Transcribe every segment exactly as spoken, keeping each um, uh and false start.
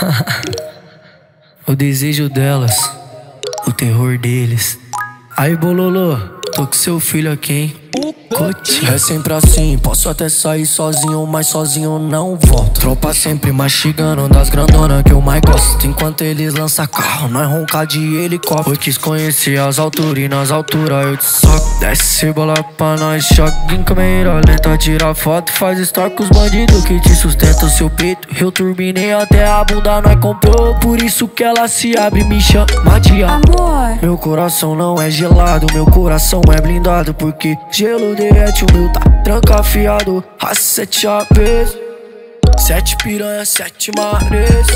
O desejo delas, o terror deles. Aí, bololô, tô com seu filho aqui, hein? Cotinho. É sempre assim, posso até sair sozinho, mas sozinho não volto. Tropa sempre mastigando das grandonas que eu mais gosto. Enquanto eles lançam carro, nós ronca de helicóptero. Eu quis conhecer as alturas e nas alturas eu te soco. Desce bola pra nós, choque em câmera lenta. Tira foto, faz story com os bandidos que te sustentam seu peito. Eu turbinei até a bunda, nós comprou. Por isso que ela se abre e me chama de amor. Meu coração não é gelado, meu coração é blindado. Porque gelo derrete, o meu tá trancafiado. A sete apes, sete piranha, sete mares.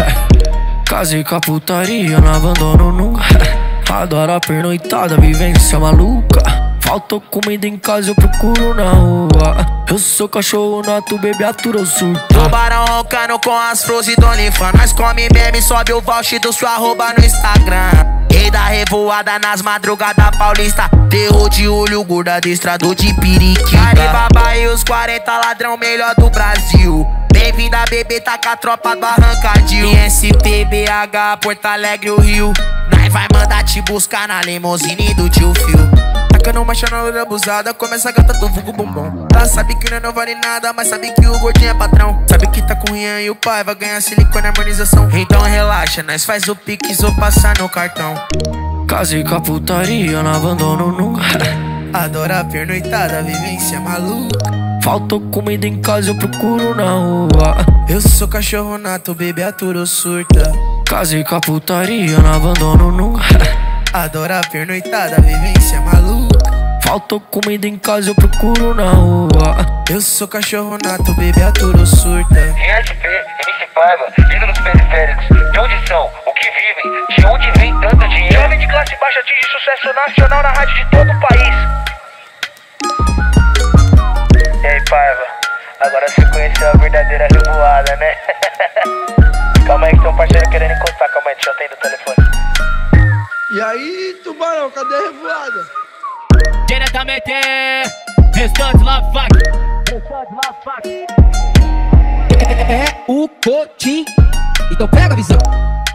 Casei com a putaria, não abandono nunca. Adoro a pernoitada, vivência maluca. Faltou comida em casa, eu procuro na rua. Eu sou cachorro nato, bebê atura, eu surto. Tubarão roncando com as flores do OnlyFans. Nós come meme, sobe o voucher do sua arroba no Instagram. Rei da revoada nas madrugadas paulista. Terror de olho, gorda adestrador de periquita. Caribaba e os quarenta ladrão melhor do Brasil. Bem-vinda, bebê, tá com a tropa do Arrancadil. I S T, B H, Porto Alegre, o Rio. Nós vai mandar te buscar na limousine do tio Phil. Tacando marcha na loira abusada, começa a gata do vulgo bombom. Ela sabe que não vale nada, mas sabe que o gordinho é patrão. Sabe que tá com o Rian e o pai vai ganhar silicone e harmonização. Então relaxa, nós faz o pix ou passar no cartão. Casei com a putaria, não abandono nunca. Adoro a pernoitada, vivência maluca. Faltou comida em casa, eu procuro na rua. Eu sou cachorro nato, bebê aturo surta. Casei com a putaria, não abandono nunca. Adoro a pernoitada, vivência maluca. Faltou comida em casa, eu procuro na rua. Eu sou cachorro nato, bebê aturo surta. G S P, M C Paiva, ídolos periféricos. De onde são? O que vivem? De onde vem tanto dinheiro? Jovem de classe baixa atinge sucesso nacional na rádio de todo o país. E aí, Paiva, agora você conheceu a verdadeira revoada, né? Calma aí que tem um parceiro querendo encostar. Calma aí, deixa eu atender o telefone. E aí, tubarão, cadê a revoada? Diretamente, restante lá, fac. Restante lá, fac. É o Cotim. Então pega a visão.